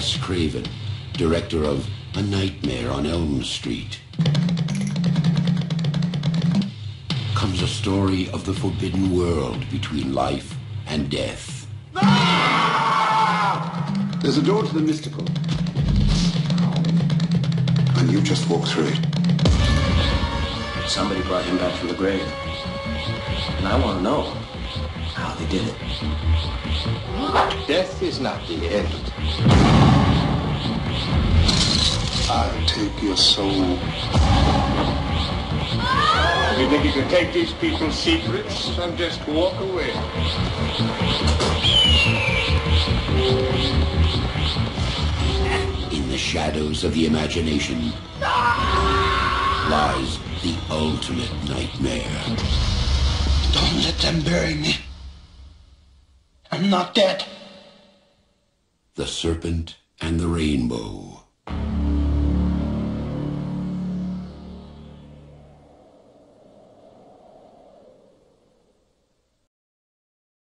Wes Craven, director of A Nightmare on Elm Street, comes a story of the forbidden world between life and death. There's a door to the mystical, and you just walk through it. Somebody brought him back from the grave, and I want to know how they did it. Death is not the end. I'll take your soul. You think you can take these people's secrets and just walk away? In the shadows of the imagination lies the ultimate nightmare. Don't let them bury me. I'm not dead. The Serpent and the Rainbow.